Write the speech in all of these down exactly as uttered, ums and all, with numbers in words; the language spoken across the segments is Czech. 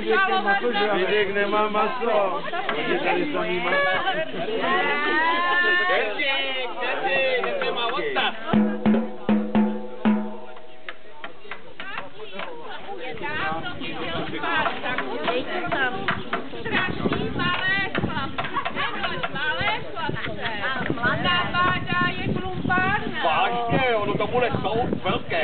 Vidík nemá maso. Oni tady samý maso. Dětík, dětík, nemá odstav. Strašný malé chlapce, malé chlapce. Mladá báda je klumpárna. Vážně, ono to bude soud velké.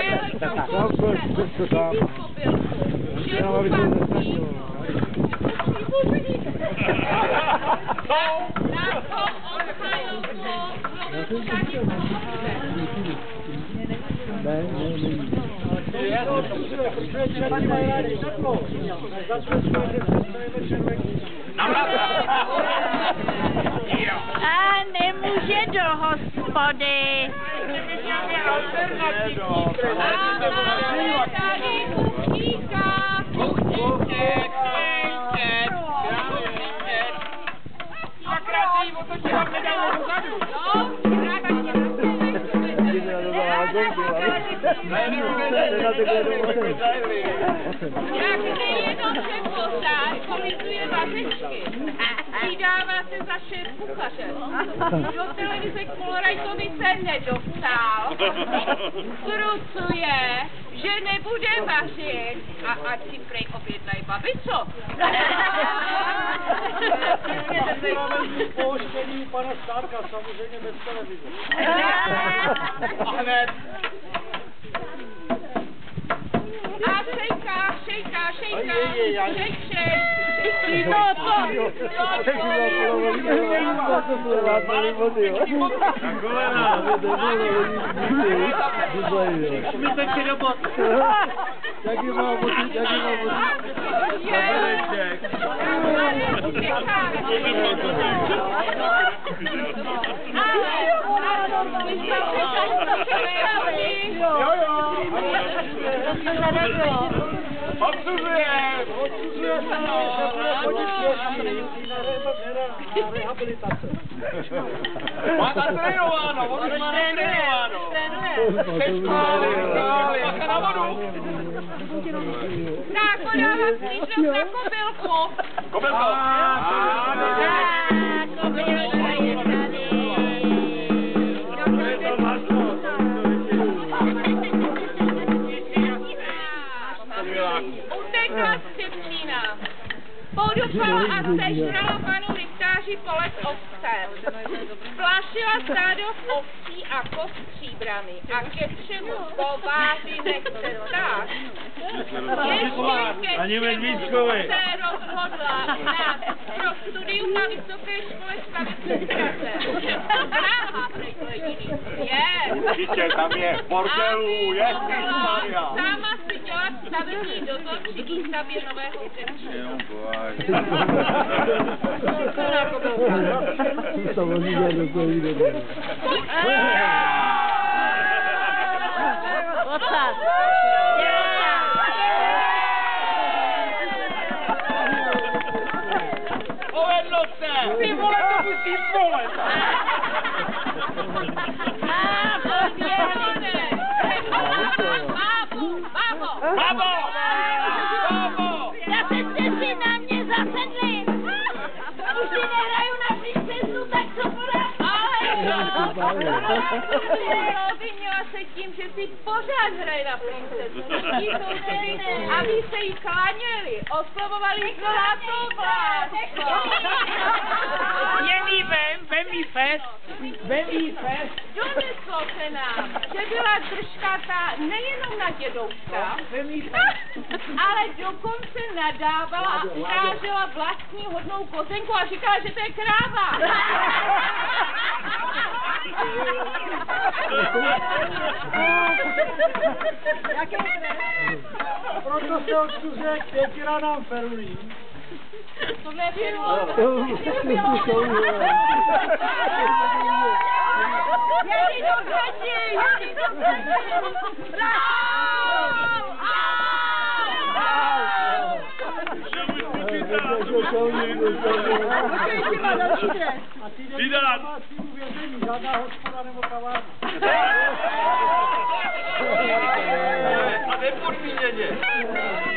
A nemůže do hospody. Tady kuchníka. Kuchníček, kuchníček, kuchníček. Dvakrát jí otočí vám nedalo dozadu. Jak nejenom šéf kuchař komentuje vařečky, přidává se za šéf kuchaře. Do televize k Polorajtovi se nedostal. Krucuje, že nebude vařit a ať si prej objednají babico. Pouštění pana Stárka, samozřejmě bez televize. A hned. A šejká, šejká, šejká, šejk, šejk. No to! Na kolena. Šmitečky do bot. Jaký má boty, jaký má boty. Zabeleček. Jo, jo. Odsuzuje. Odsuzuje se, že bude chodit pěší na rehabilitace. Má natrénováno, on už má natrénováno. Přestáli, bacha na vodu. Tak, podávat stížnost na kobylku. Kobylko. Tak, kobylka je tady. Utekla střepčína. Poudupala a sežrala panu rychtáři pole s ovcem. Splašila stádo z ovcí a koz stříbrami a ke všemu pováží nechce tak. Ještě Ani ke Medvíčkovi. všemu se rozhodla na pro studium na Vysoké škole stavební Praze. Praha, prej to jediný svět. Dítě, tam je v bordelu, ježišmarja. Sama si dělat stavební dozor při výstavbě nového území. To oni dělají to jde. Odsad. Povedlo se! Ty vole, to musíš volet! A poběhli. Bábo, bábo. Babo! Babo! Zase jste si na mě zasedli. Už si nehraju na princeznu, tak co podám? Ale jo, obvinila se tím, že si pořád hraje na princeznu. Ti sousedy, aby se jí klaněli, oslavovali zlatou vlásku. Vem jí vem, vem jí fest, vem jí fest. Doneslo se nám, že byla držkatá nejenom na dědouška, ale dokonce nadávala a urážela vlastní hodnou kozenku a říkala, že to je kráva. Proto se odsuzuje k pěti ranám ferulí. Tohle je firma. Jeli do řadí, jeli do řadí. A ty jdeš do domácímu vězení, žádná hospoda nebo kavárna. A nepodmíněně.